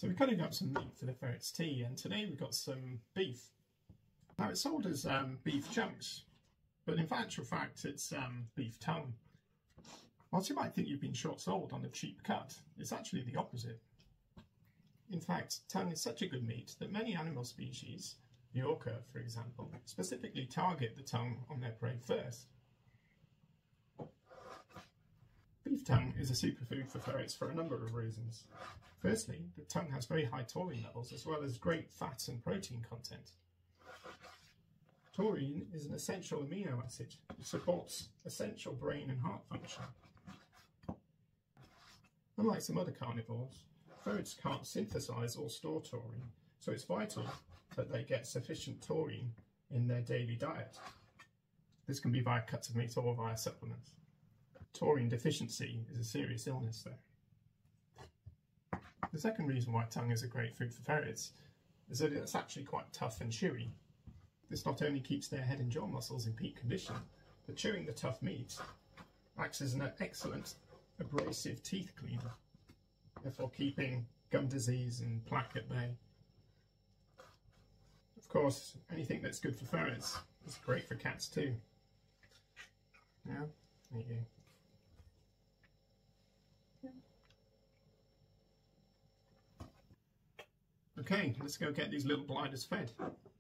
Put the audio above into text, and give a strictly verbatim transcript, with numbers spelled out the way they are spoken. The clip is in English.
So we're cutting up some meat for the ferret's tea, and today we've got some beef. Now it's sold as um, beef chunks, but in actual fact it's um, beef tongue. Whilst you might think you've been short sold on a cheap cut, it's actually the opposite. In fact, tongue is such a good meat that many animal species, the orca for example, specifically target the tongue on their prey first. Beef tongue is a superfood for ferrets for a number of reasons. Firstly, the tongue has very high taurine levels as well as great fat and protein content. Taurine is an essential amino acid which supports essential brain and heart function. Unlike some other carnivores, ferrets can't synthesize or store taurine, so it's vital that they get sufficient taurine in their daily diet. This can be via cuts of meat or via supplements. Taurine deficiency is a serious illness though. The second reason why tongue is a great food for ferrets is that it's actually quite tough and chewy. This not only keeps their head and jaw muscles in peak condition, but chewing the tough meat acts as an excellent abrasive teeth cleaner, therefore keeping gum disease and plaque at bay. Of course, anything that's good for ferrets is great for cats too. Now, there you go. Okay, let's go get these little gliders fed.